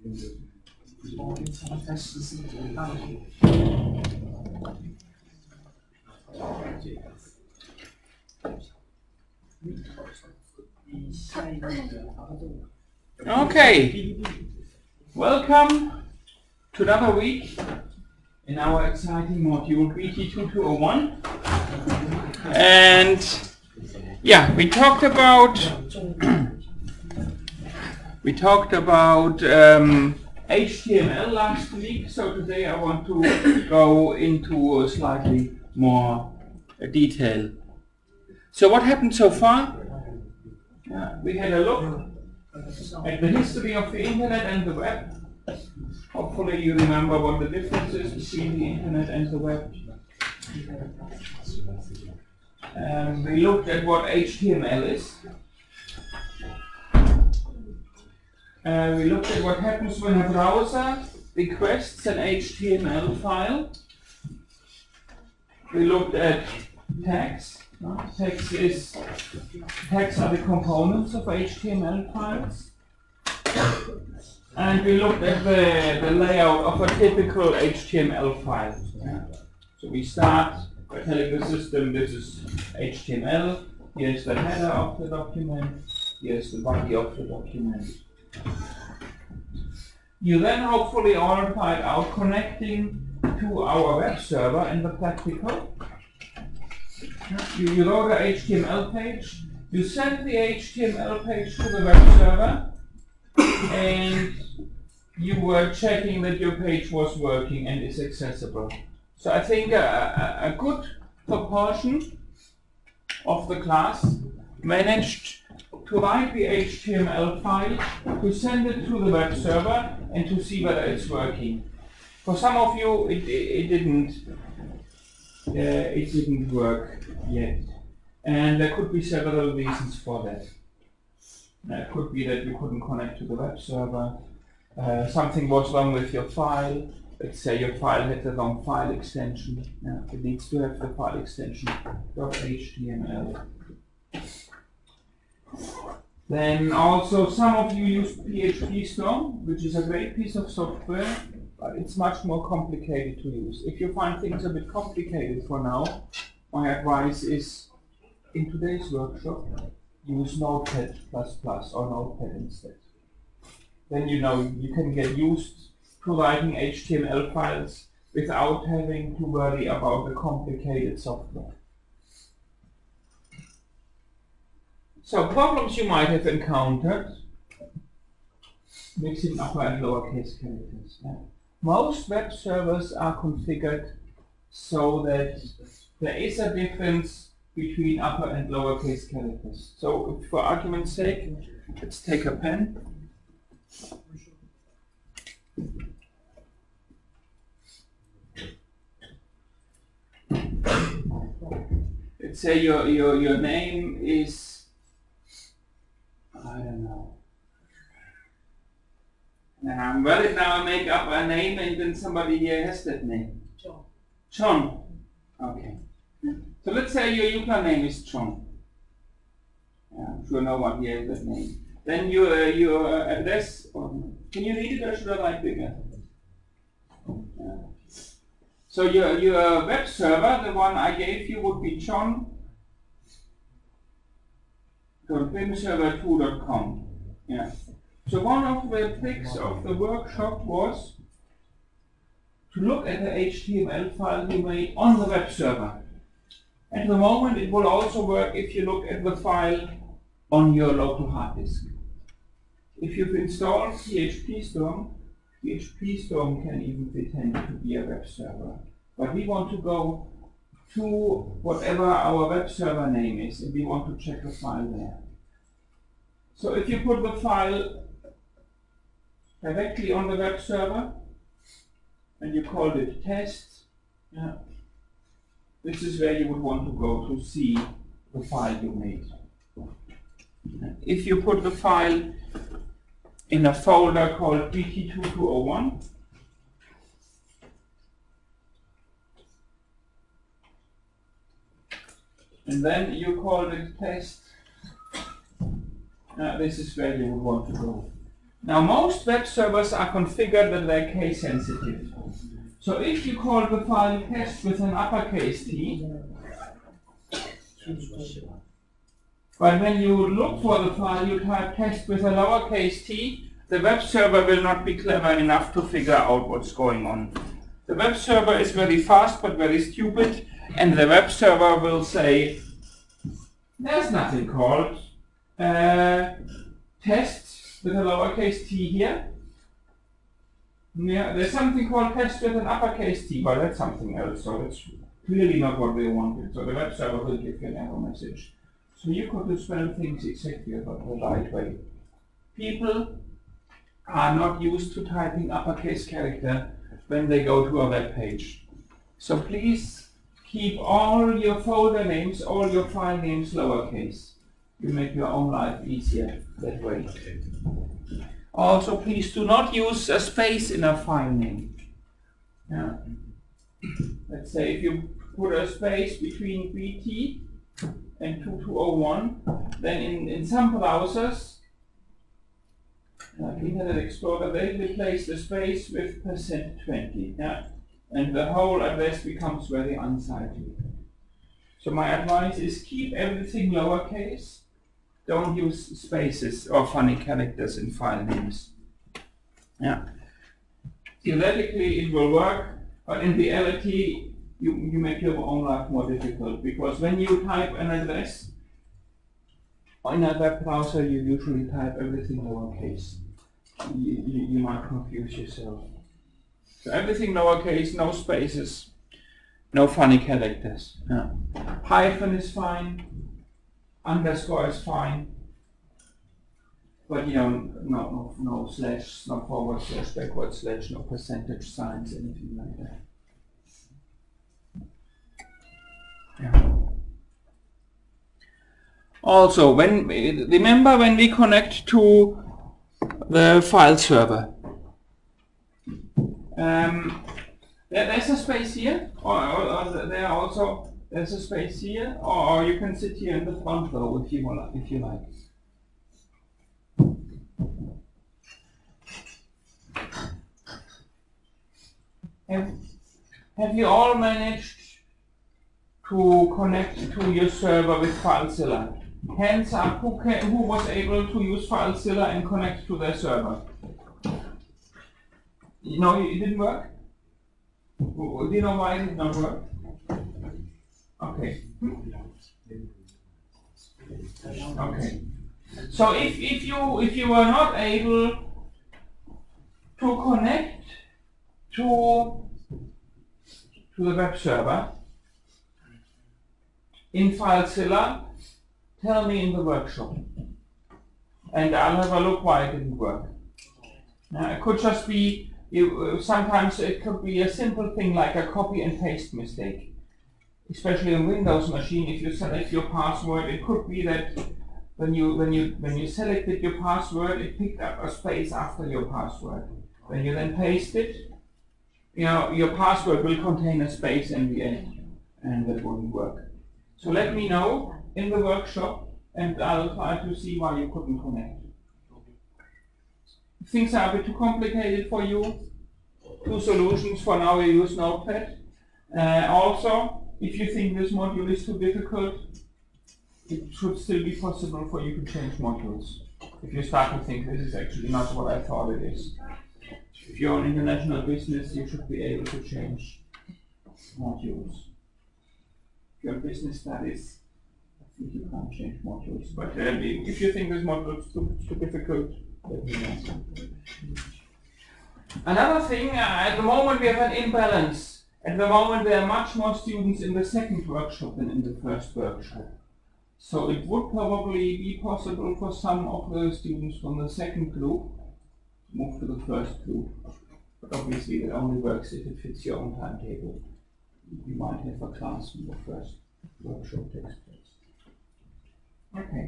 Okay, welcome to another week in our exciting module BT2201. And yeah, we talked about HTML last week, so today I want to go into slightly more detail. So what happened so far? We had a look at the history of the internet and the web. Hopefully you remember what the difference is between the internet and the web. We looked at what HTML is. We looked at what happens when a browser requests an HTML file. We looked at tags. Tags are the components of HTML files. And we looked at the layout of a typical HTML file. So we start by telling the system this is HTML, here's the header of the document, here's the body of the document. You then hopefully all find out connecting to our web server in the practical. You load the HTML page, you send the HTML page to the web server, and you were checking that your page was working and is accessible. So I think a good proportion of the class managed to write the HTML file, to send it to the web server, and to see whether it's working. For some of you, it didn't work yet, and there could be several reasons for that. It could be that you couldn't connect to the web server. Something was wrong with your file. Let's say your file had the wrong file extension. It needs to have the file extension .html. Then also some of you use PHP Storm, which is a great piece of software, but it's much more complicated to use. If you find things a bit complicated for now, my advice is, in today's workshop, use Notepad++ or Notepad instead. Then you know you can get used to writing HTML files without having to worry about the complicated software. So problems you might have encountered, mixing upper and lowercase characters. Most web servers are configured so that there is a difference between upper and lowercase characters. So for argument's sake, let's take a pen. Let's say your name is, I don't know. Well, now I make up a name and then somebody here has that name. John. Okay. So let's say your username is John. I'm sure no one here has that name. Then your address, can you read it or should I write bigger? So your web server, the one I gave you, would be john.bimserver2.com. Yeah. So one of the tricks of the workshop was to look at the HTML file you made on the web server. At the moment, it will also work if you look at the file on your local hard disk. If you've installed PHP Storm can even pretend to be a web server. But we want to go to whatever our web server name is, and we want to check a file there. So if you put the file directly on the web server, and you called it test, this is where you would want to go to see the file you made. If you put the file in a folder called BT2201, and then you call it test, this is where you would want to go. Now most web servers are configured that they're case sensitive. So if you call the file test with an uppercase T, but when you look for the file you type test with a lowercase t, the web server will not be clever enough to figure out what's going on. The web server is very fast but very stupid, and the web server will say, there's nothing called test with a lowercase t here. Yeah, there's something called test with an uppercase t, but that's something else, so that's clearly not what they wanted. So the web server will give you an error message. So you could spell things exactly the right way. People are not used to typing uppercase character when they go to a web page. So please keep all your folder names, all your file names lowercase. You make your own life easier that way. Also, please do not use a space in a file name. Yeah. Let's say if you put a space between BT and 2201, then in some browsers, like Internet Explorer, they replace the space with %20, yeah? And the whole address becomes very unsightly. So my advice is keep everything lowercase. Don't use spaces or funny characters in file names. Yeah. Theoretically it will work, but in reality you make your own life more difficult, because when you type an address in a web browser you usually type everything lowercase. You might confuse yourself. So everything lowercase, no spaces, no funny characters. Yeah. Hyphen is fine. Underscore is fine, but no slash, no forward slash, backward slash, no percentage signs, anything like that. Yeah. Also, remember when we connect to the file server, there's a space here, or there also. There's a space here, or you can sit here in the front row if you like. Have you all managed to connect to your server with FileZilla? Hands up, who was able to use FileZilla and connect to their server? No, it didn't work? Do you know why it did not work? Okay. Okay. So if you were not able to connect to the web server in FileZilla, tell me in the workshop, and I'll have a look why it didn't work. It could just be sometimes it could be a simple thing like a copy and paste mistake. Especially on Windows machine, if you select your password, it could be that when you selected your password, it picked up a space after your password. When you then paste it, your password will contain a space in the end, and that wouldn't work. So let me know in the workshop, and I'll try to see why you couldn't connect. If things are a bit too complicated for you, two solutions for now: you use Notepad. Also, if you think this module is too difficult, it should still be possible for you to change modules. If you start to think this is actually not what I thought it is. If you're an international business, you should be able to change modules. If you're in business studies, I think you can't change modules. But if you think this module is too difficult, let me know. Another thing, at the moment we have an imbalance. At the moment there are much more students in the second workshop than in the first workshop. So it would probably be possible for some of the students from the second group to move to the first group. But obviously that only works if it fits your own timetable. You might have a class when the first workshop takes place. Okay.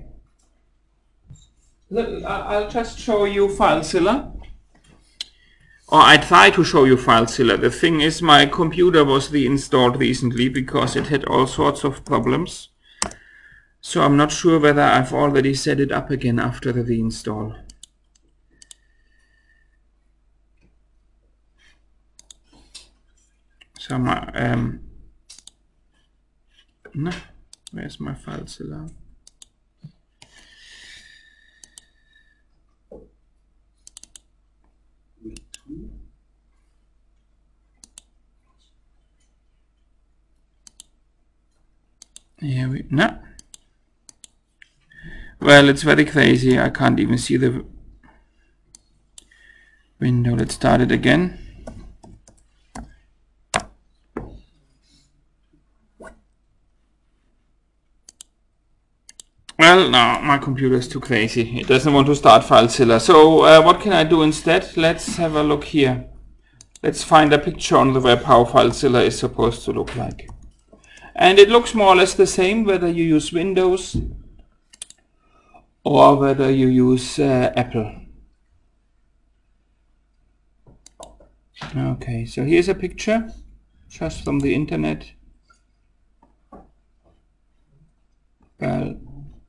Look, I'll just show you FileZilla. Or I try to show you FileZilla. The thing is, my computer was reinstalled recently because it had all sorts of problems. So I'm not sure whether I've already set it up again after the reinstall. So my no, where's my FileZilla? Here we no. Well, it's very crazy. I can't even see the window. Let's start it again. Well, no, my computer is too crazy. It doesn't want to start FileZilla. So what can I do instead? Let's have a look here. Let's find a picture on the web how FileZilla is supposed to look like. And it looks more or less the same whether you use Windows or whether you use Apple. Okay, so here's a picture just from the internet. Well,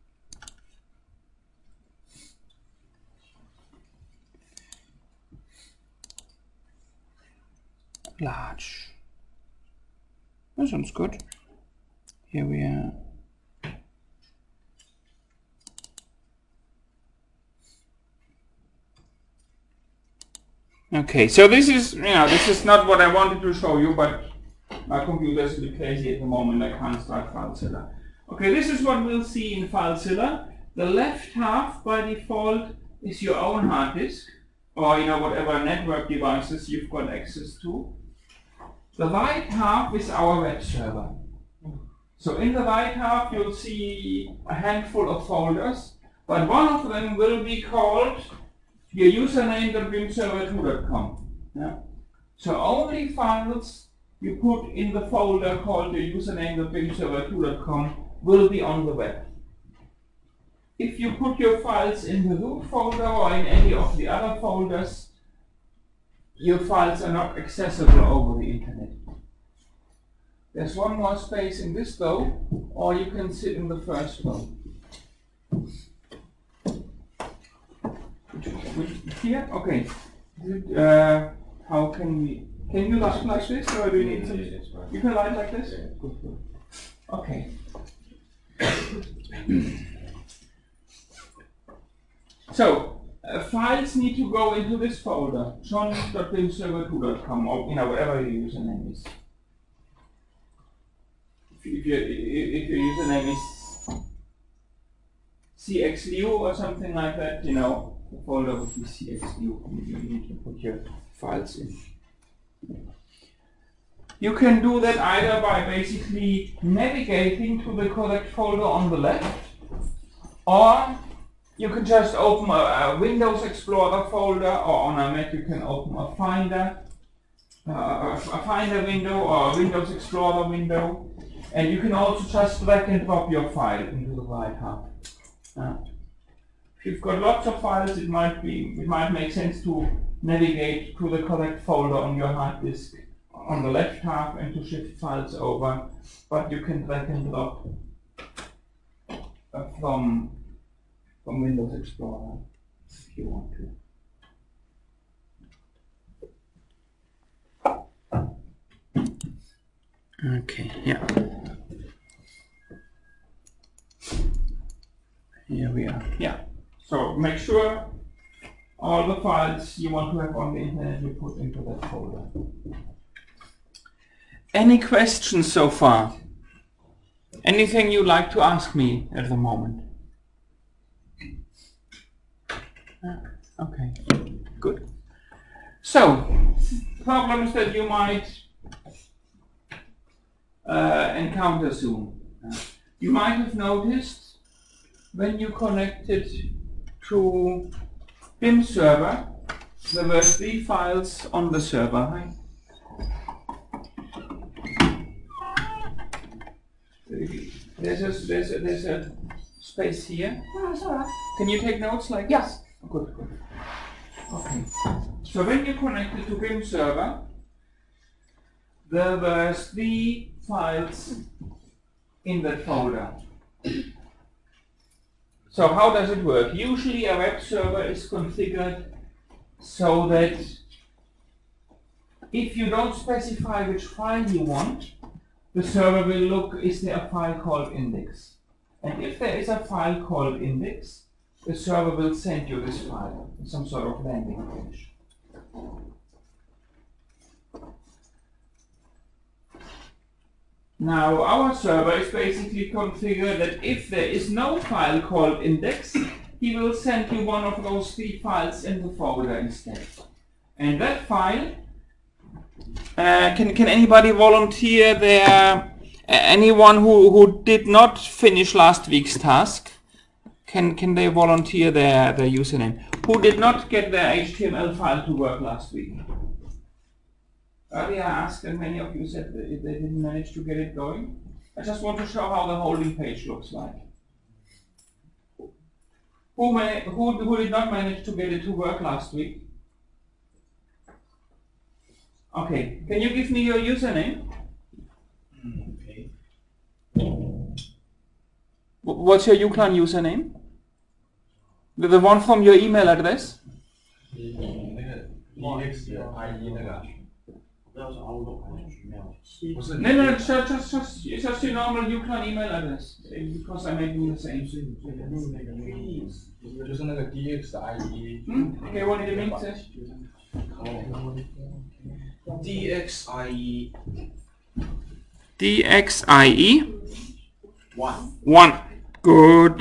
large. That sounds good. Here we are. Okay, so this is, this is not what I wanted to show you, but my computer is a bit crazy at the moment. I can't start FileZilla. Okay, this is what we'll see in FileZilla. The left half by default is your own hard disk, or whatever network devices you've got access to. The right half is our web server. So in the right half you'll see a handful of folders, but one of them will be called your username.vimserver2.com. Yeah? So only files you put in the folder called your username.vimserver2.com will be on the web. If you put your files in the root folder or in any of the other folders, your files are not accessible over the internet. There's one more space in this row, or you can sit in the first row. Here? Okay. How can you light like this, or do you need some? You can light like this? Good. Okay. So, files need to go into this folder, john.vimserver2.com, or whatever your username is. If your username is cxlu or something like that, the folder would be cxlu. You need to put your files in. You can do that either by basically navigating to the correct folder on the left, or you can just open a Windows Explorer folder, or on a Mac you can open a Finder window or a Windows Explorer window. And you can also just drag and drop your file into the right half. If you've got lots of files, it might make sense to navigate to the correct folder on your hard disk on the left half and to shift files over. But you can drag and drop from Windows Explorer if you want to. Okay, yeah. Here we are. Yeah. So make sure all the files you want to have on the internet you put into that folder. Any questions so far? Anything you'd like to ask me at the moment? Okay, good. So, problems that you might encounter soon. You might have noticed when you connected to Vim server, there were 3 files on the server. Right? There's a space here. No, it's alright. Can you take notes like Yes. this? Good. Okay. So when you connected to Vim server, there were 3 files in that folder. So how does it work? Usually a web server is configured so that If you don't specify which file you want, the server will look, is there a file called index? And if there is a file called index, the server will send you this file, some sort of landing page. Now, our server is basically configured that if there is no file called index, he will send you one of those 3 files in the folder instead. And that file, can anybody volunteer there? Anyone who did not finish last week's task, can they volunteer their username? Who did not get their HTML file to work last week? Earlier I asked, and many of you said that if they didn't manage to get it going. I just want to show how the holding page looks like. Who did not manage to get it to work last week? Okay, can you give me your username? Okay. What's your uClan username? The one from your email address? 那个 DXIE 那个，不知道是 Outlook 还是 Gmail。不是。 No, just your normal uClan email address. Because I made me the same. 就是那个 DXIE。 Okay, what did it mean? DXIE DXIE 1. 1. Good.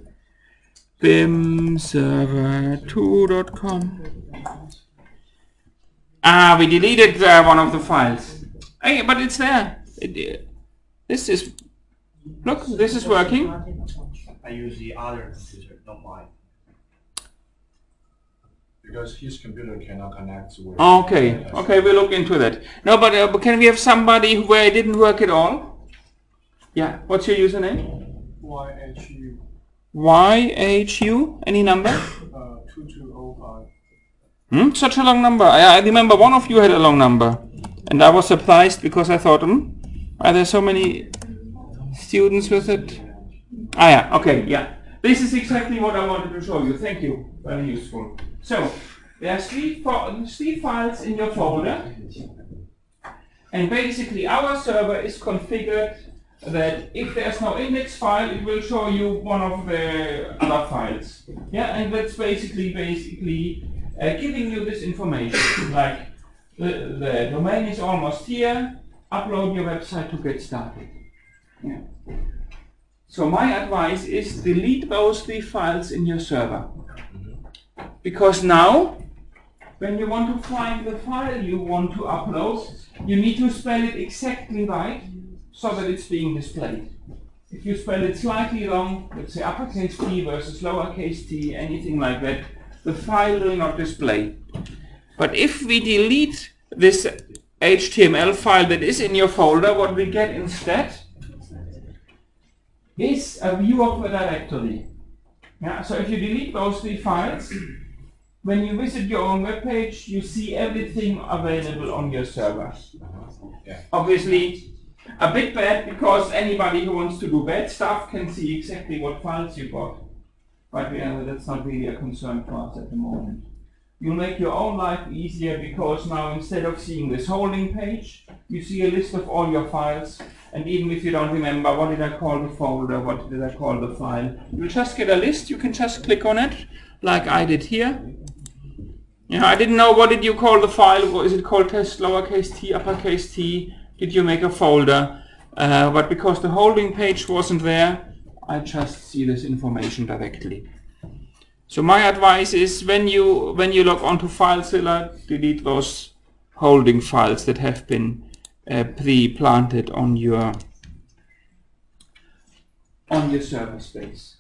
bimserver2.com. We deleted one of the files. Hey, but it's there. This is, look, this is working. I use the other computer, not mine. Because his computer cannot connect with. Okay, we'll look into that. No, but can we have somebody where it didn't work at all? Yeah, what's your username? YHU YHU, any number? 2205. Such a long number. I remember one of you had a long number. And I was surprised because I thought, are there so many students with it? Yeah, okay, yeah. This is exactly what I wanted to show you. Thank you. Very useful. So, there are three files in your folder. And basically our server is configured that if there's no index file, it will show you one of the other files. Yeah, and that's basically giving you this information, like the domain is almost here, upload your website to get started. Yeah. So my advice is delete those 3 files in your server. Because now, when you want to find the file you want to upload, you need to spell it exactly right, so that it's being displayed. If you spell it slightly wrong, let's say uppercase T versus lowercase t, anything like that, the file will not display. But if we delete this HTML file that is in your folder, what we get instead is a view of the directory. Yeah, so if you delete those 3 files, when you visit your own web page, you see everything available on your server. Yeah. Obviously, a bit bad because anybody who wants to do bad stuff can see exactly what files you got. But that's not really a concern for us at the moment. You'll make your own life easier because now instead of seeing this holding page, you see a list of all your files. And even if you don't remember what did I call the folder, what did I call the file, you'll just get a list. You can just click on it like I did here. Yeah, I didn't know what did you call the file. Is it called test lowercase t, uppercase t? Did you make a folder? But because the holding page wasn't there, I just see this information directly. So my advice is when you log onto FileZilla, delete those holding files that have been pre-planted on your server space.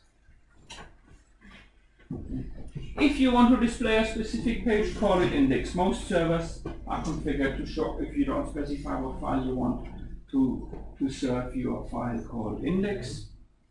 If you want to display a specific page, call it index. Most servers are configured to show, if you don't specify what file you want to serve your file called index.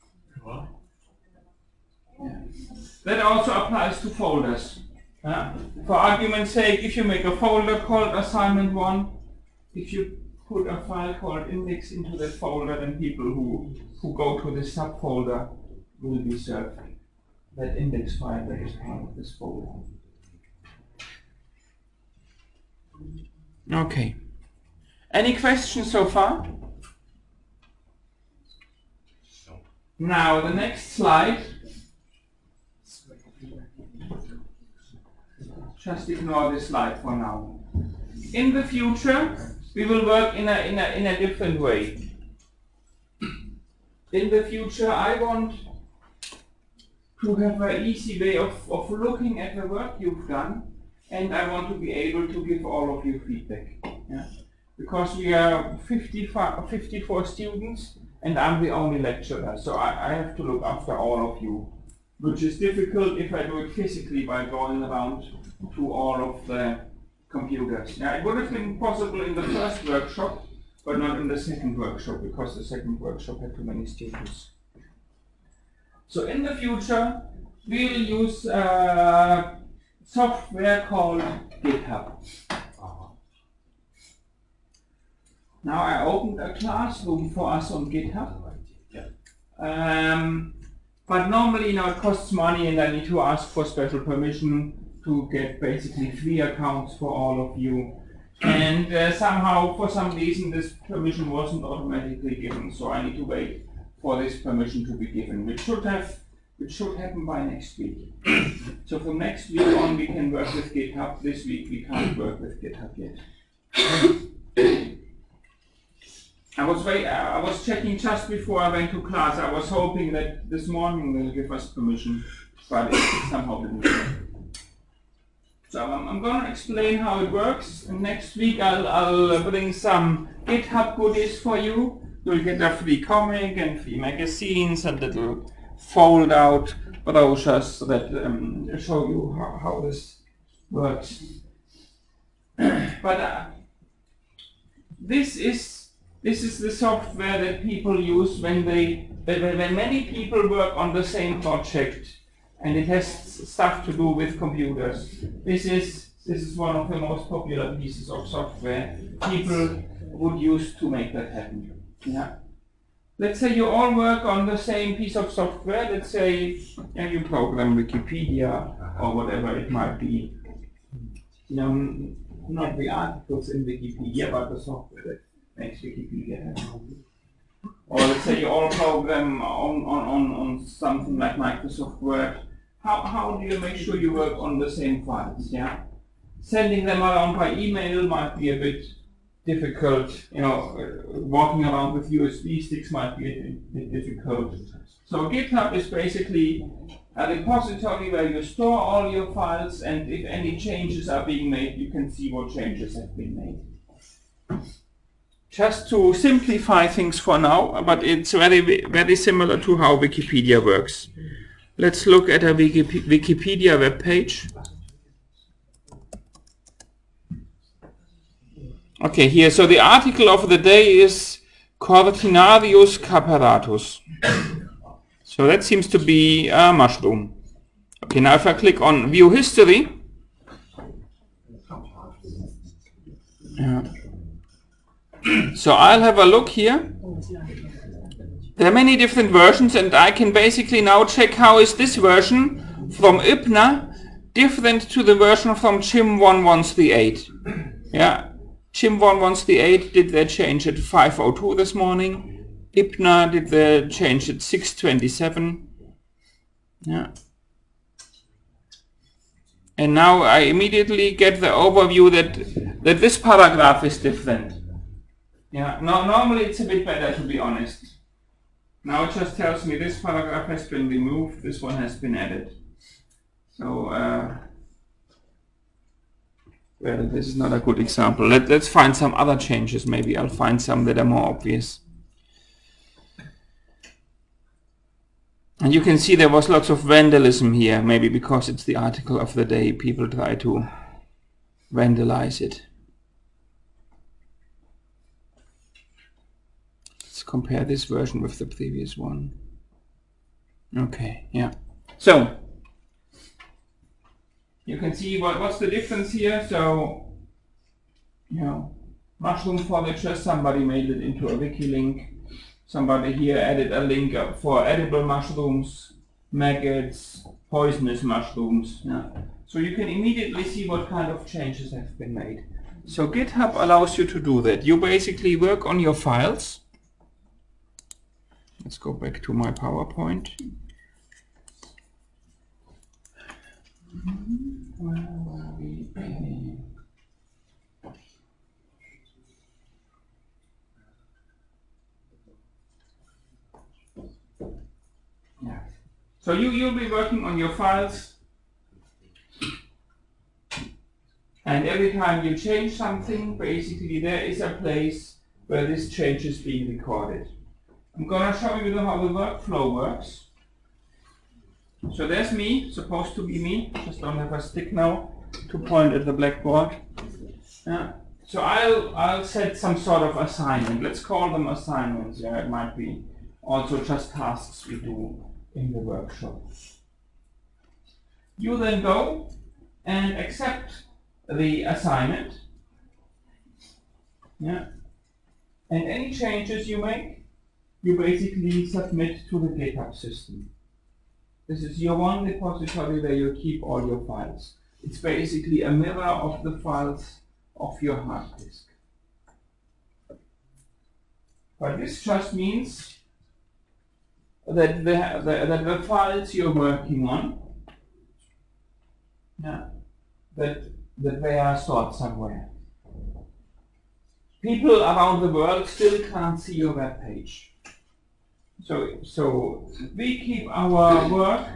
Yeah. That also applies to folders. For argument's sake, if you make a folder called assignment1, if you put a file called index into that folder, then people who go to this subfolder will be served that index file that is part of this folder. Okay. Any questions so far? Now the next slide. Just ignore this slide for now. In the future, we will work in a different way. In the future, I want to have an easy way of looking at the work you've done, and I want to be able to give all of you feedback. Yeah? Because we are 54 students, and I'm the only lecturer, so I have to look after all of you, which is difficult if I do it physically by going around to all of the computers. Yeah, it would have been possible in the first workshop, but not in the second workshop, because the second workshop had too many students. So in the future, we will use software called GitHub. Now I opened a classroom for us on GitHub. But normally, it costs money, and I need to ask for special permission to get basically 3 accounts for all of you. And somehow, for some reason, this permission wasn't automatically given, so I need to wait for this permission to be given, which should happen by next week. So from next week on, we can work with GitHub. This week, we can't work with GitHub yet. I was checking just before I went to class. I was hoping that this morning they'll give us permission, but it somehow didn't work. So I'm going to explain how it works. And next week I'll bring some GitHub goodies for you. You'll get a free comic and free magazines and little fold-out brochures that show you how this works. But this is the software that people use when many people work on the same project, and it has stuff to do with computers. This is one of the most popular pieces of software people would use to make that happen. Yeah. Let's say you all work on the same piece of software. Let's say you program Wikipedia or whatever it might be. Not the articles in Wikipedia, but the software that makes Wikipedia happen. Or let's say you all program on something like Microsoft Word. How do you make sure you work on the same files? Yeah, sending them around by email might be a bit difficult. Walking around with USB sticks might be a bit difficult. So GitHub is basically a repository where you store all your files, and if any changes are being made, you can see what changes have been made. Just to simplify things for now, but it's very, very similar to how Wikipedia works. Let's look at a Wikipedia web page. Okay, here, so the article of the day is Cortinarius caperatus. So that seems to be a mushroom. Okay, now if I click on View History, so I'll have a look here. There are many different versions, and I can basically now check how is this version from IPNA different to the version from CHIM 1138. Yeah, CHIM 1138 did their change at 5:02 this morning. IPNA did the change at 6:27. Yeah. And now I immediately get the overview that this paragraph is different. Yeah. Normally it's a bit better, to be honest. Now it just tells me this paragraph has been removed, this one has been added. So, well, this is not a good example. Let's find some other changes. Maybe I'll find some that are more obvious. And you can see there was lots of vandalism here, maybe because it's the article of the day, people try to vandalize it. Let's compare this version with the previous one. Okay, yeah. So, you can see what's the difference here. So, mushroom furniture, somebody made it into a wiki link. Somebody here added a link for edible mushrooms, maggots, poisonous mushrooms. Yeah. So you can immediately see what kind of changes have been made. So GitHub allows you to do that. You basically work on your files. Let's go back to my PowerPoint. Where were we? Yeah. So you'll be working on your files, and every time you change something, basically there is a place where this change is being recorded. I'm going to show you how the workflow works. So there's me, supposed to be me, just don't have a stick now to point at the blackboard. So I'll set some sort of assignment. Let's call them assignments. Yeah, it might be also just tasks we do in the workshop. You then go and accept the assignment. Yeah. And any changes you make, you basically submit to the GitHub system. This is your one repository where you keep all your files. It's basically a mirror of the files of your hard disk. But this just means that the files you're working on, that they are stored somewhere. People around the world still can't see your web page. So we keep our work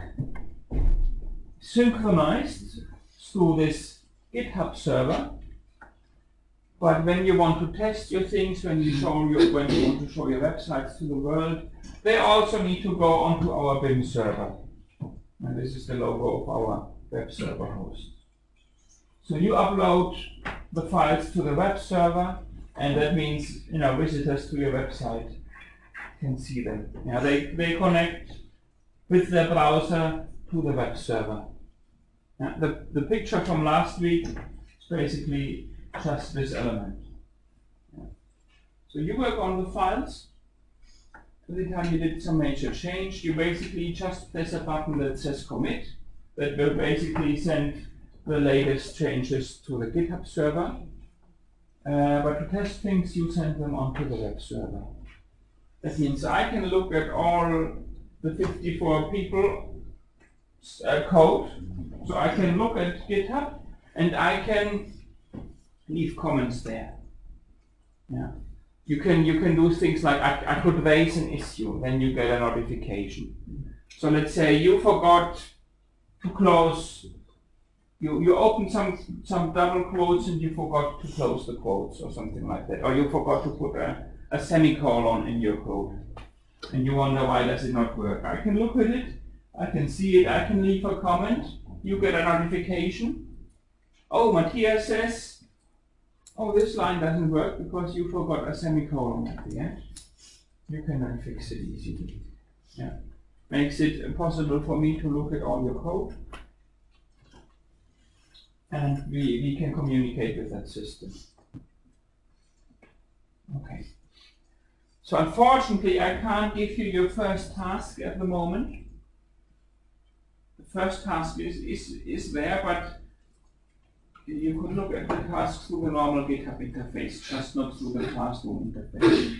synchronized through this GitHub server. But when you want to test your things, when you want to show your websites to the world, they also need to go onto our BIM server. And this is the logo of our web server host. So you upload the files to the web server, and that means visitors to your website can see them. Yeah, they connect with their browser to the web server. Yeah, the picture from last week is basically just this element. Yeah. So you work on the files. Every time you did some major change, you basically just press a button that says commit. That will basically send the latest changes to the GitHub server. But to test things, you send them onto the web server. That means I can look at all the 54 people code. So I can look at GitHub and I can leave comments there. Yeah. You can do things like I could raise an issue, then you get a notification. So let's say you forgot to close. You opened some double quotes and you forgot to close the quotes or something like that, or you forgot to put a semicolon in your code, and you wonder why does it not work. I can look at it, I can see it, I can leave a comment, you get a notification. Oh, Matthias says, oh, this line doesn't work because you forgot a semicolon at the end. You can then fix it easily. Yeah. Makes it possible for me to look at all your code, and we can communicate with that system. Okay. So unfortunately, I can't give you your first task at the moment. The first task is there, but you could look at the task through the normal GitHub interface, just not through the Classroom interface.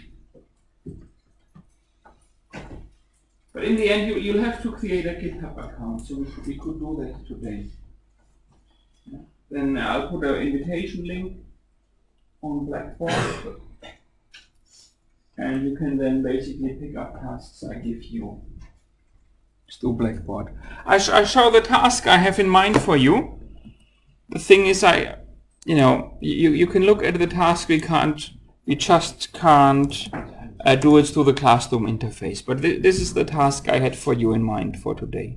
But in the end, you'll have to create a GitHub account, so we could do that today. Yeah. Then I'll put an invitation link on Blackboard, and you can then basically pick up tasks I give you. Let's do Blackboard. I show the task I have in mind for you. The thing is, you can look at the task. We just can't do it through the Classroom interface. But this is the task I had for you in mind for today.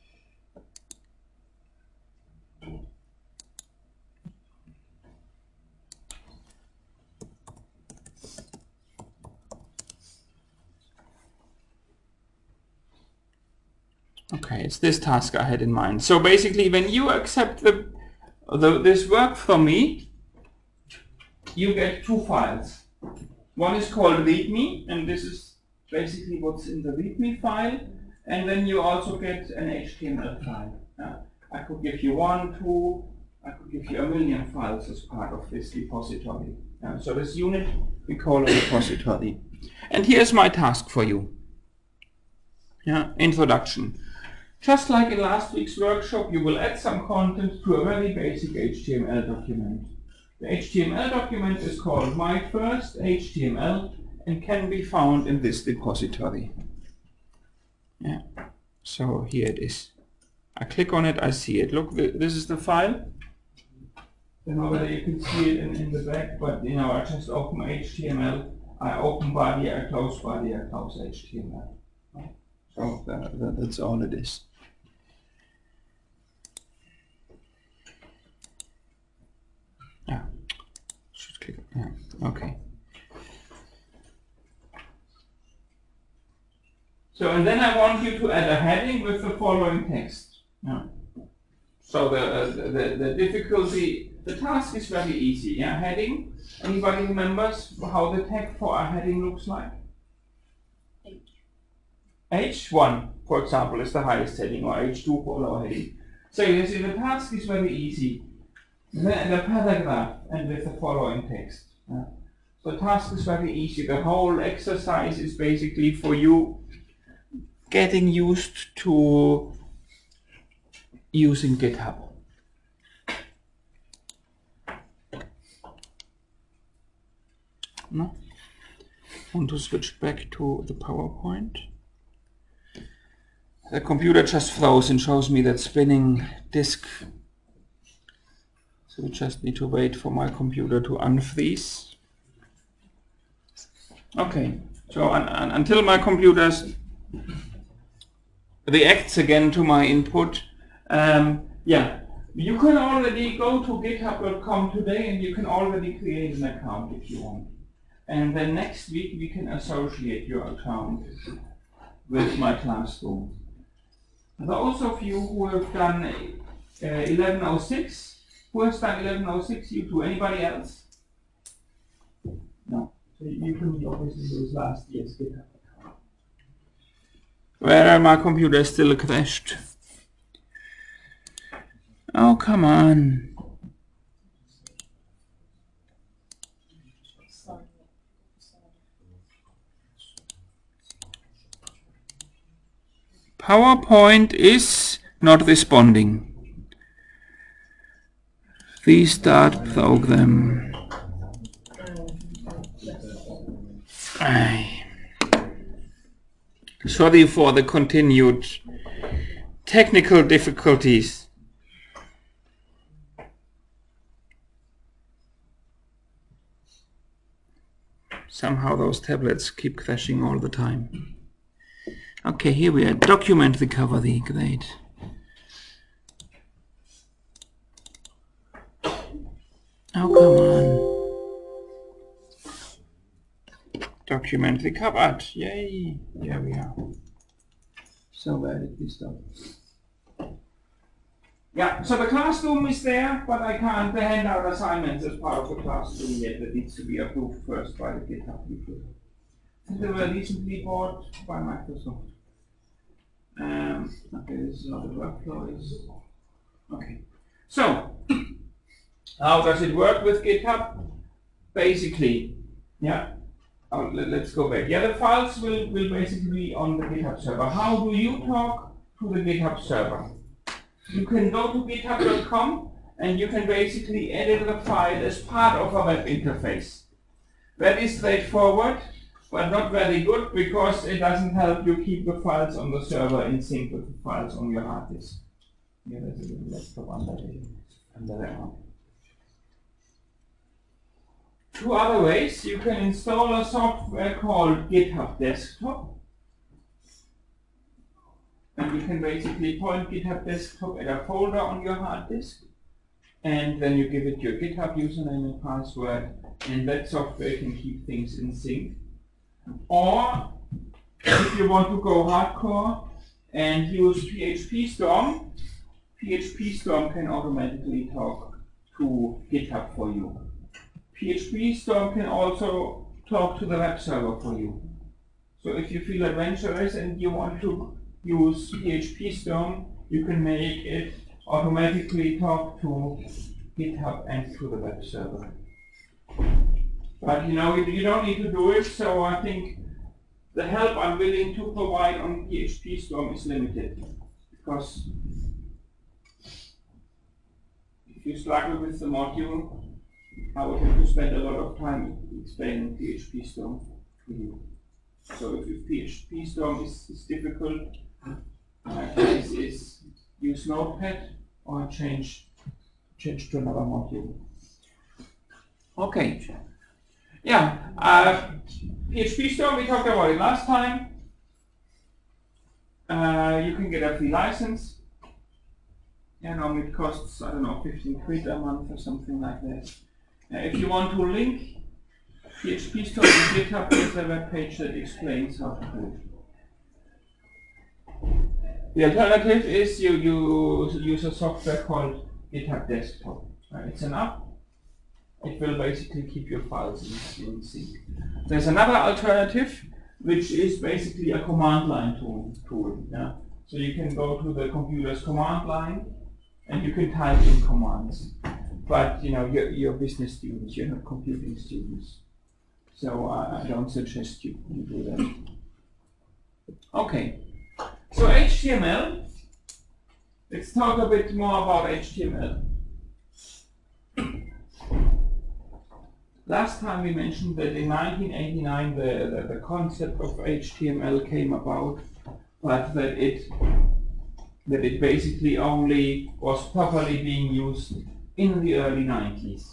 Okay, it's this task I had in mind. So basically, when you accept this work from me, you get two files. One is called README, and this is basically what's in the README file. And then you also get an HTML file. I could give you 1, 2, I could give you 1,000,000 files as part of this repository. So this unit we call a repository. And here's my task for you. Introduction. Just like in last week's workshop, you will add some content to a very basic HTML document. The HTML document is called My First HTML and can be found in this repository. So here it is. I click on it, I see it. Look, this is the file. Then over there you can see it in the back, but I just open HTML. I open body, I close body, I close HTML. So that's all it is. Should click. Okay. So and then I want you to add a heading with the following text. So the difficulty, the task is very easy. Heading. Anybody remembers how the tag for a heading looks like? H1, for example, is the highest heading, or H2 for lower heading. So you see the task is very easy. The paragraph and with the following text. So the task is very easy. The whole exercise is basically for you getting used to using GitHub. No? I want to switch back to the PowerPoint. The computer just froze and shows me that spinning disk. So we just need to wait for my computer to unfreeze. Okay, so until my computer reacts again to my input, you can already go to github.com today and you can already create an account if you want. And then next week we can associate your account with my classroom. Those of you who have done 1106, who has done 1106, you too? Anybody else? No. So you can obviously use last year's GitHub account. Where my computer is still crashed. Oh, come on. PowerPoint is not responding. Restart program. Sorry for the continued technical difficulties. Somehow those tablets keep crashing all the time. Okay, here we are. Document recovery. Great. Oh, come on. Document recovered. Yay. Here we are. So where did we stop? Yeah, so the classroom is there, but I can't hand out assignments as part of the classroom yet. That needs to be approved first by the GitHub people. They were recently bought by Microsoft. Okay, this is not the workflow. Okay. So, how does it work with GitHub? Basically, let's go back. The files will basically be on the GitHub server. How do you talk to the GitHub server? You can go to github.com and you can basically edit the file as part of a web interface. Very straightforward, but not very good because it doesn't help you keep the files on the server in sync with the files on your hard disk. There's a little laptop under there. Two other ways. You can install a software called GitHub Desktop. And you can basically point GitHub Desktop at a folder on your hard disk. And then you give it your GitHub username and password. And that software can keep things in sync. Or, if you want to go hardcore and use PHP Storm, PHP Storm can automatically talk to GitHub for you. PHP Storm can also talk to the web server for you. So if you feel adventurous and you want to use PHP Storm, you can make it automatically talk to GitHub and to the web server. But you don't need to do it, so I think the help I'm willing to provide on PHP Storm is limited. Because if you struggle with the module, I would have to spend a lot of time explaining PHP Storm to you. So if PHP Storm is difficult, my advice is use Notepad or change to another module. Okay. Yeah, PHP Storm, we talked about it last time. You can get a free license. Normally it costs, I don't know, 15 quid a month or something like that. If you want to link PHP Storm to GitHub, there's a web page that explains how to do it. The alternative is you use a software called GitHub Desktop. It's an app. It will basically keep your files in sync. There's another alternative, which is basically a command line tool. Yeah? So you can go to the computer's command line and you can type in commands. But you're business students, you're not computing students. So I don't suggest you do that. Okay. So HTML. Let's talk a bit more about HTML. Last time we mentioned that in 1989 the concept of HTML came about, but that it basically only was properly being used in the early 90s.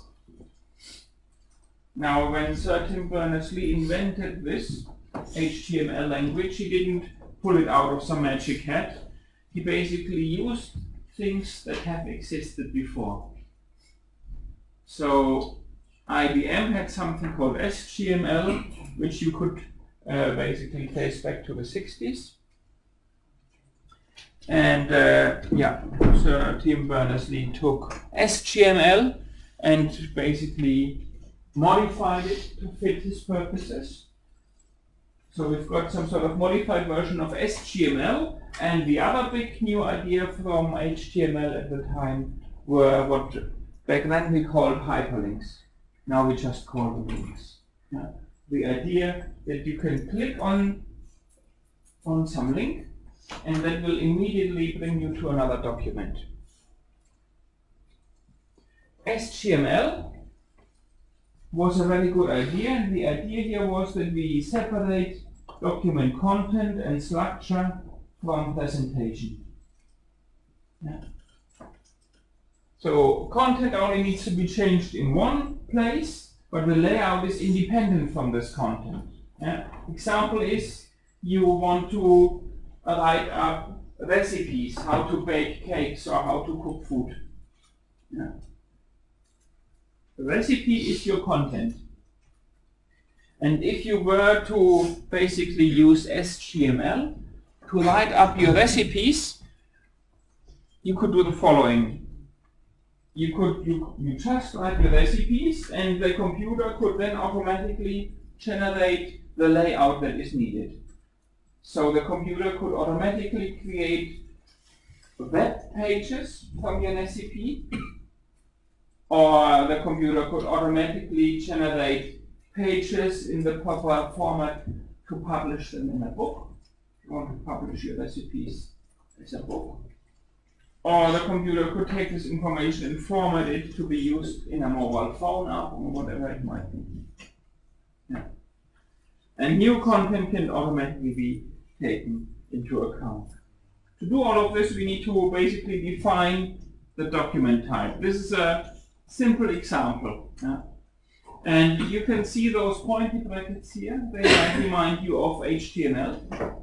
Now, when Sir Tim Berners-Lee invented this HTML language, he didn't pull it out of some magic hat. He basically used things that have existed before. So IBM had something called SGML, which you could basically trace back to the 60s. And Sir Tim Berners-Lee took SGML and basically modified it to fit his purposes. So we've got some sort of modified version of SGML, and the other big new idea from HTML at the time were what back then we called hyperlinks. Now we just call them links. Yeah. The idea that you can click on some link and that will immediately bring you to another document. SGML was a very good idea, and the idea here was that we separate document content and structure from presentation. Yeah. So content only needs to be changed in one place, but the layout is independent from this content. Yeah. Example is you want to write up recipes, how to bake cakes or how to cook food. Yeah. The recipe is your content. And if you were to basically use SGML to write up your recipes, you could do the following. You just write the recipes, and the computer could then automatically generate the layout that is needed. So the computer could automatically create web pages from your recipe, or the computer could automatically generate pages in the proper format to publish them in a book. If you want to publish your recipes as a book. Or the computer could take this information and format it to be used in a mobile phone app or whatever it might be. Yeah. And new content can automatically be taken into account. To do all of this, we need to basically define the document type. This is a simple example. Yeah? And you can see those pointy brackets here. They might remind you of HTML.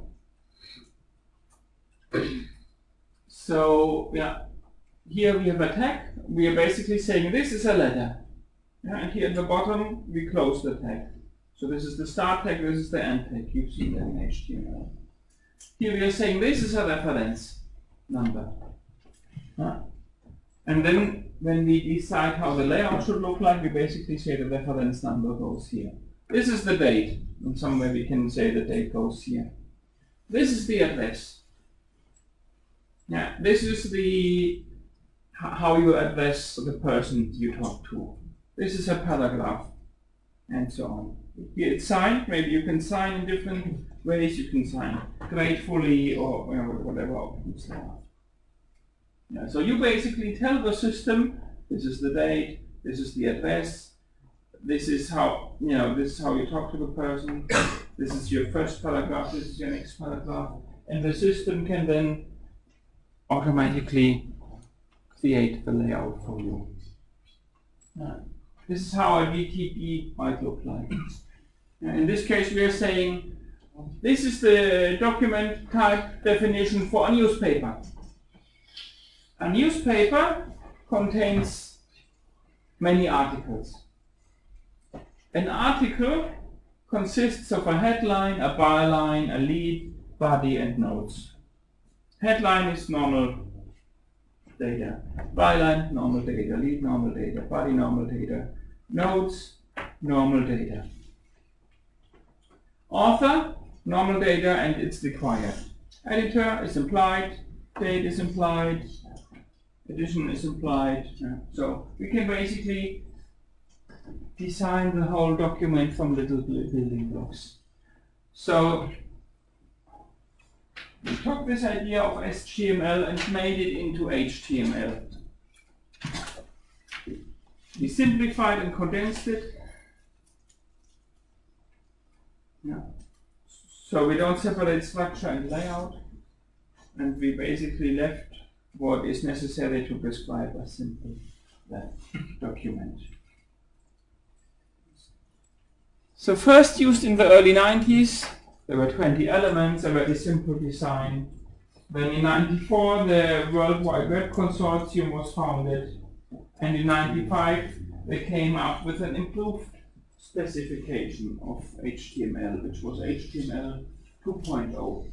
So, yeah, here we have a tag. We are basically saying this is a letter. Yeah? And here at the bottom, we close the tag. So this is the start tag, this is the end tag. You've seen that in HTML. Here we are saying this is a reference number. Yeah? And then when we decide how the layout should look like, we basically say the reference number goes here. This is the date. And somewhere we can say the date goes here. This is the address. Yeah, this is the how you address the person you talk to. This is a paragraph, and so on. Here it's signed. Maybe you can sign in different ways. You can sign gratefully or whatever options there are. Yeah, so you basically tell the system, this is the date, this is the address, this is how this is how you talk to the person, this is your first paragraph, this is your next paragraph, and the system can then automatically create the layout for you. This is how a DTP might look like. In this case, we are saying this is the document type definition for a newspaper. A newspaper contains many articles. An article consists of a headline, a byline, a lead, body, and notes. Headline is normal data. Byline, normal data. Lead, normal data. Body, normal data. Notes, normal data. Author, normal data, and it's required. Editor is implied. Date is implied. Edition is implied. So we can basically design the whole document from little building blocks. So we took this idea of HTML and made it into HTML. We simplified and condensed it. So we don't separate structure and layout, and we basically left what is necessary to describe a simple document. So first used in the early 90s, there were 20 elements, a very simple design. Then in 94 the World Wide Web Consortium was founded, and in 95 they came up with an improved specification of HTML, which was HTML 2.0.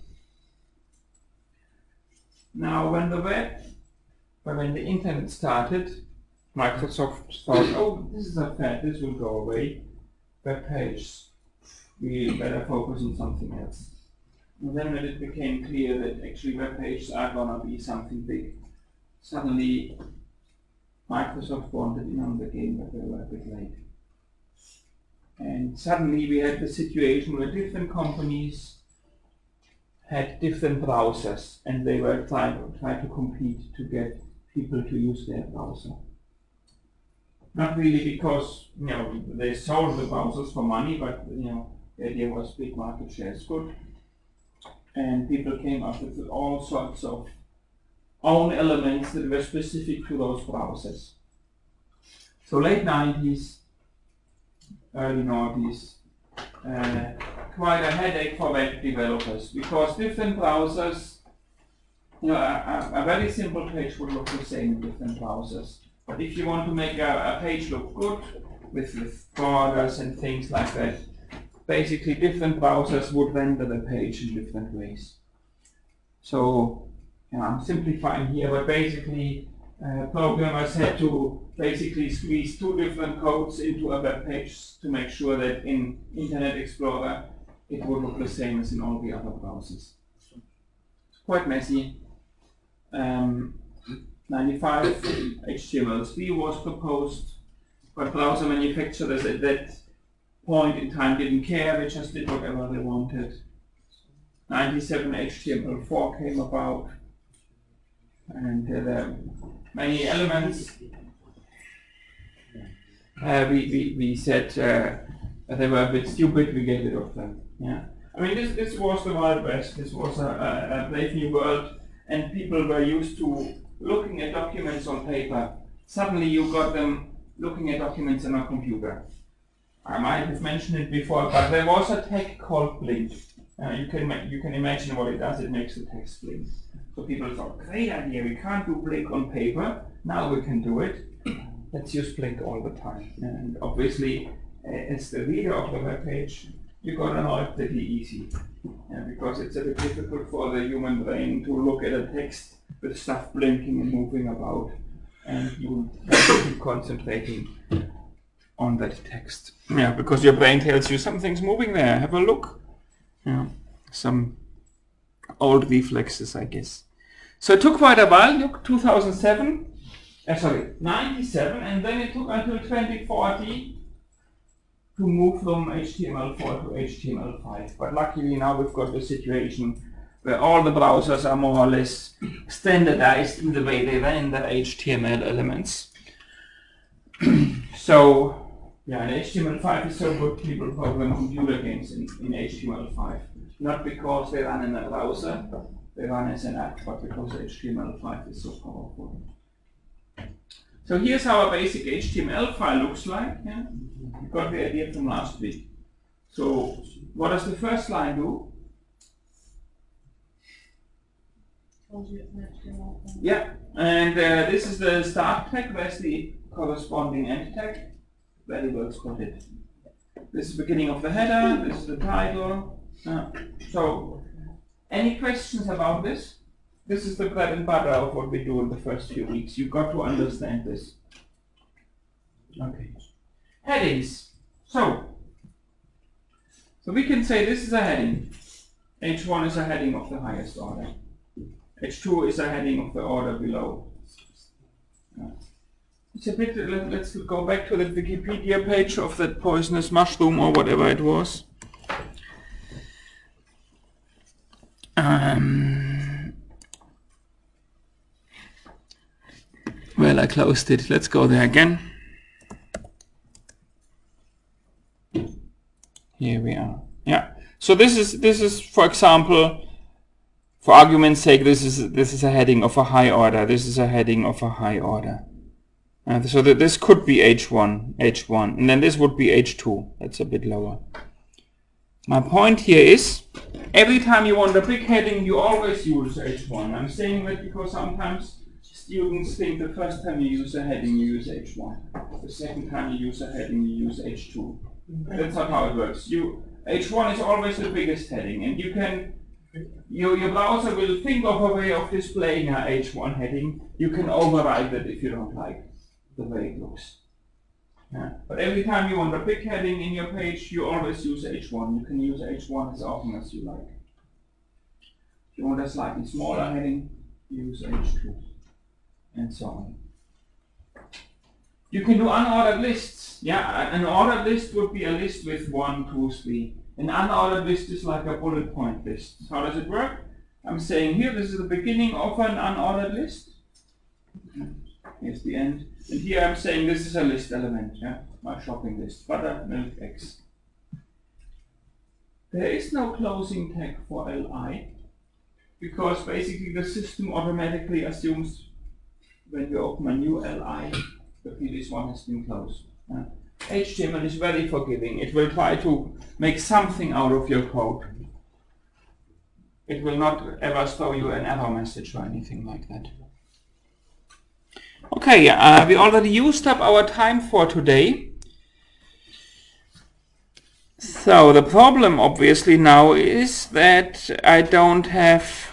Now when the internet started, Microsoft thought, oh, this is a fad, this will go away. Web page, we better focus on something else. And then when it became clear that actually web pages are gonna be something big, suddenly Microsoft wanted in on the game, but they were a bit late. And suddenly we had the situation where different companies had different browsers, and they were trying to compete to get people to use their browser. Not really because they sold the browsers for money, but the idea was big market share is good, and people came up with all sorts of own elements that were specific to those browsers. So late 90s, early 90s, quite a headache for web developers, because different browsers, a very simple page would look the same in different browsers. But if you want to make a page look good with borders and things like that, basically different browsers would render the page in different ways. So I'm simplifying here, but basically programmers had to basically squeeze two different codes into a web page to make sure that in Internet Explorer it would look the same as in all the other browsers. It's quite messy. 95 HTML3 was proposed, but browser manufacturers at that point in time didn't care, they just did whatever they wanted. 97 HTML4 came about, and there are many elements. We said they were a bit stupid, we get rid of them. Yeah. I mean, this was the Wild West, this was a brave new world, and people were used to looking at documents on paper. Suddenly you got them looking at documents on a computer. I might have mentioned it before, but there was a tag called Blink. You can imagine what it does, it makes the text blink. So people thought, great idea, we can't do Blink on paper, now we can do it. Let's use Blink all the time. And obviously, as the reader of the web page, you got annoyed pretty easy. Because it's a bit difficult for the human brain to look at a text with stuff blinking and moving about, and you have to keep concentrating on that text. Yeah, because your brain tells you something's moving there, have a look. Yeah, some old reflexes, I guess. So it took quite a while. Look, 2007, sorry, 97, and then it took until 2040 to move from HTML4 to HTML5. But luckily now we've got the situation where all the browsers are more or less standardized in the way they render HTML elements. So, yeah, and HTML5 is so good, people program computer games in HTML5. Not because they run in a browser, they run as an app, but because HTML5 is so powerful. So here's how a basic HTML file looks like. Yeah? You got the idea from last week. So what does the first line do? Yeah, and this is the start tag, there's the corresponding end tag. Very well spotted. This is the beginning of the header, this is the title. So, any questions about this? This is the bread and butter of what we do in the first few weeks. You've got to understand this. Okay. Headings. So we can say this is a heading. H1 is a heading of the highest order. H2 is a heading of the order below. It's a bit, let's go back to the Wikipedia page of that poisonous mushroom or whatever it was. Well, I closed it. Let's go there again. Here we are. Yeah. So this is, for example, for argument's sake, this is a heading of a high order. This is a heading of a high order. So that this could be H1, and then this would be H2. That's a bit lower. My point here is, every time you want a big heading, you always use H1. I'm saying that because sometimes students think the first time you use a heading, you use H1. The second time you use a heading, you use H2. That's not how it works. H1 is always the biggest heading, and you can, your browser will think of a way of displaying a H1 heading. You can override it if you don't like the way it looks. Yeah. But every time you want a big heading in your page, you always use H1. You can use H1 as often as you like. If you want a slightly smaller heading, use H2, and so on. You can do unordered lists. Yeah, an ordered list would be a list with 1, 2, 3. An unordered list is like a bullet point list. How does it work? I'm saying here, this is the beginning of an unordered list. Here's the end. And here I'm saying this is a list element, yeah? My shopping list, butter, milk, eggs. There is no closing tag for li, because basically the system automatically assumes when you open a new li, the previous one has been closed. HTML is very forgiving. It will try to make something out of your code. It will not ever throw you an error message or anything like that. Okay, we already used up our time for today. So the problem obviously now is that I don't have...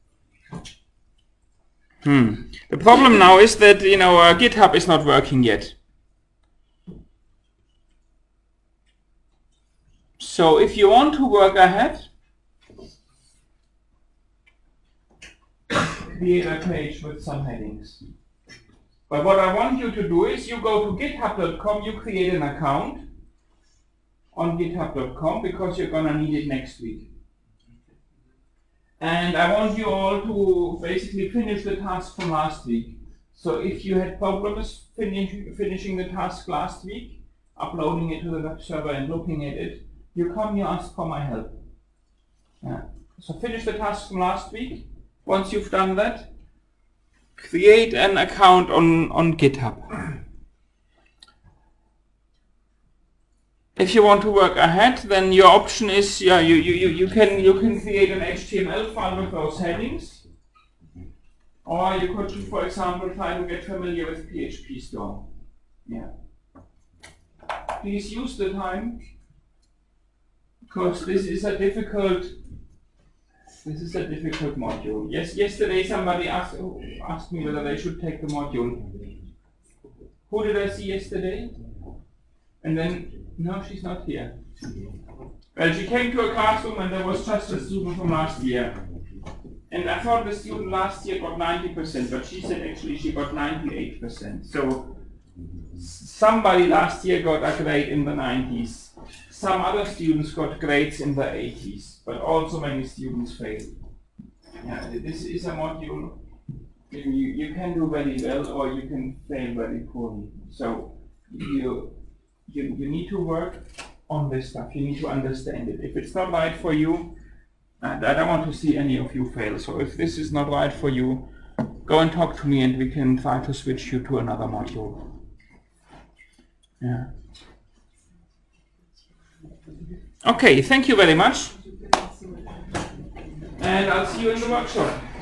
The problem now is that, GitHub is not working yet. So if you want to work ahead, create a page with some headings. But what I want you to do is you go to github.com, you create an account on github.com because you're going to need it next week. And I want you all to basically finish the task from last week. So if you had problems finishing the task last week, uploading it to the web server and looking at it, you ask for my help. So finish the task from last week. Once you've done that, create an account on GitHub. If you want to work ahead, then your option is you can create an HTML file with those headings, or you could, for example, try to get familiar with PHP Storm. Yeah. Please use the time, because this is a difficult module. Yes, yesterday somebody asked me whether they should take the module. Who did I see yesterday? And then, no, she's not here. Well, she came to a classroom and there was just a student from last year. And I thought the student last year got 90%, but she said actually she got 98%. So somebody last year got a grade in the 90s. Some other students got grades in the 80s, but also many students failed. Yeah, this is a module you can do very well or you can fail very poorly. So you need to work on this stuff. You need to understand it. If it's not right for you, I don't want to see any of you fail. So if this is not right for you, go and talk to me and we can try to switch you to another module. Yeah. Okay, thank you very much. And I'll see you in the workshop.